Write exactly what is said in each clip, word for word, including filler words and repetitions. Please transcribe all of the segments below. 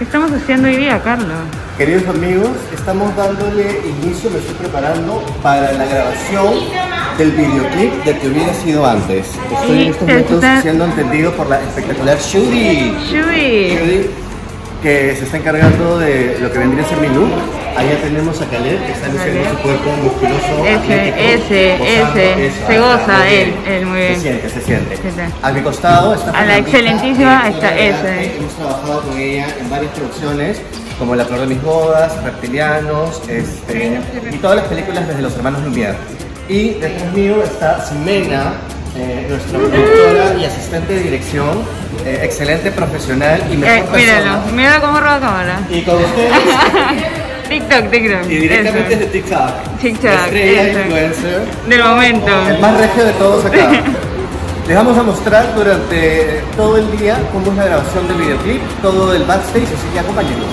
¿Qué estamos haciendo hoy día, Carlos? Queridos amigos, estamos dándole inicio, me estoy preparando para la grabación del videoclip de Que Hubiera Sido Antes. Estoy en estos momentos siendo entendido por la espectacular Shuri. Shuri. Shuri, que se está encargando de lo que vendría a ser mi look. Allá tenemos a Caleb, que está luciendo su cuerpo musculoso. Ese, ese, ese. Se goza él, él muy bien. Se siente, se siente. A mi costado está a la excelentísima está ese. Hemos trabajado con ella en varias producciones, como La Flor de Mis Bodas, Reptilianos, este, y todas las películas desde los hermanos Lumière. Y detrás mío está Ximena, eh, nuestra productora y asistente de dirección, eh, excelente profesional y mejor eh, persona. Míralo, mira cómo roba cámara. Y con ustedes... TikTok, TikTok. Y directamente de TikTok. TikTok. Estrella influencer. Del momento. El más regio de todos acá. Les vamos a mostrar durante todo el día cómo es la grabación del videoclip, todo el backstage, así que acompáñenos.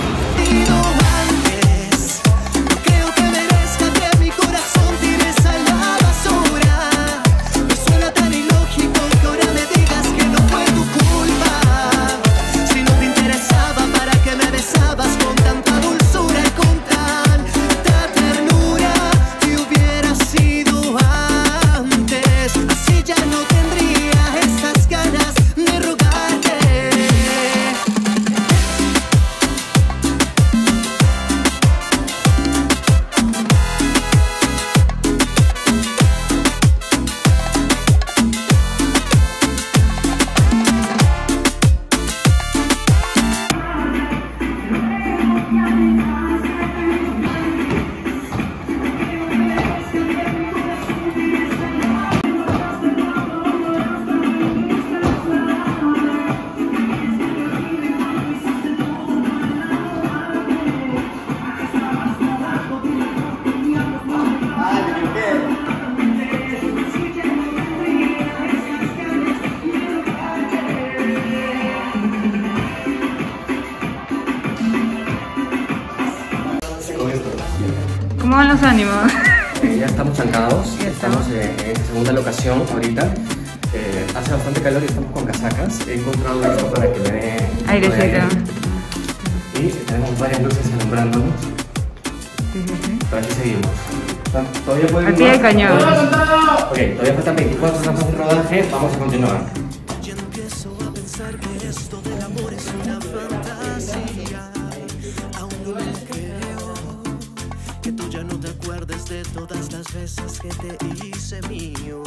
¿Cómo van los ánimos? Eh, ya estamos zancados, ya estamos eh, en segunda locación ahorita. Eh, hace bastante calor y estamos con casacas. He encontrado esto para que me dé airecito. Y tenemos varias luces alumbrándonos. Sí, sí, sí. Pero aquí seguimos. Todavía podemos. A pie de cañón. Ok, todavía faltan veinticuatro horas de rodaje, vamos a continuar. Yo empiezo a pensar que esto del amor es una fantasía. Aún no me creo que tú ya no te acuerdes de todas las veces que te hice mío.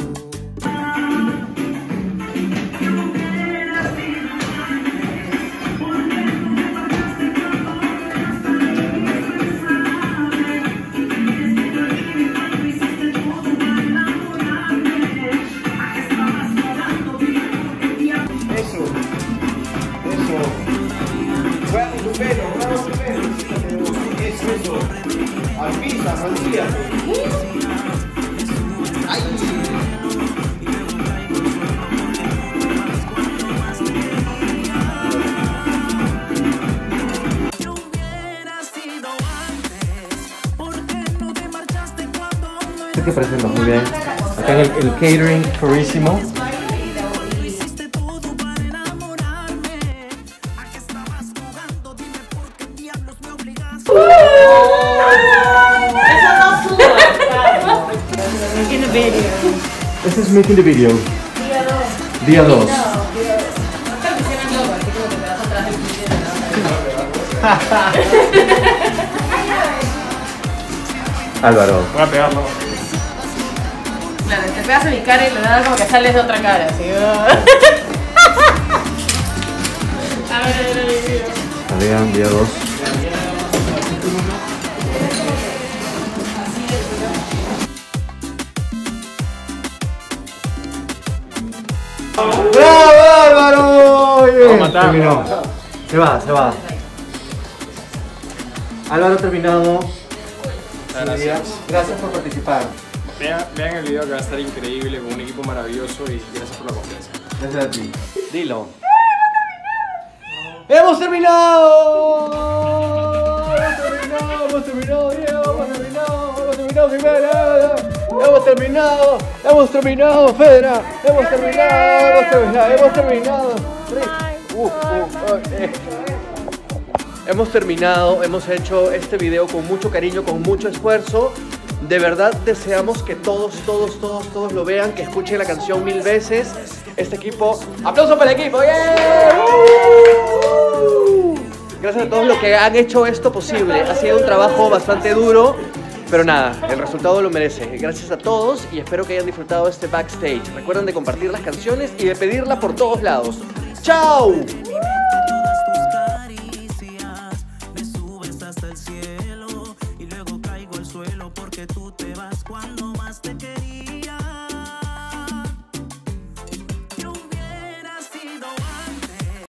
Que presenta muy bien. Acá en el, el catering purísimo. Este es Making the Video. Día dos. Álvaro. Voy a pegarlo. Claro, te pegas a mi cara y le das como que sales de otra cara, ¿sí? A ver, a ver, a ver. Adrián, día dos. ¡Bravo, Álvaro! Bien, matar, terminó. Se va, se va. Álvaro terminado. Gracias. Gracias por participar. Vean, vean el video que va a estar increíble, con un equipo maravilloso y gracias por la confianza. Gracias a ti. Dilo. ¡Hemos terminado! ¡Hemos terminado! ¡Hemos terminado, Diego! ¡Hemos terminado! ¡Hemos terminado, Jimena! ¡Hemos terminado! ¡Hemos terminado, Fedra! ¡Hemos terminado! ¡Hemos terminado! ¡Hemos terminado! Uh, uh, uh, eh. hemos terminado, hemos hecho este video con mucho cariño, con mucho esfuerzo. De verdad deseamos que todos, todos, todos, todos lo vean, que escuchen la canción mil veces. Este equipo, ¡aplausos para el equipo! ¡Yeah! ¡Uh! Gracias a todos los que han hecho esto posible. Ha sido un trabajo bastante duro, pero nada, el resultado lo merece. Gracias a todos y espero que hayan disfrutado este backstage. Recuerden de compartir las canciones y de pedirla por todos lados. ¡Chao!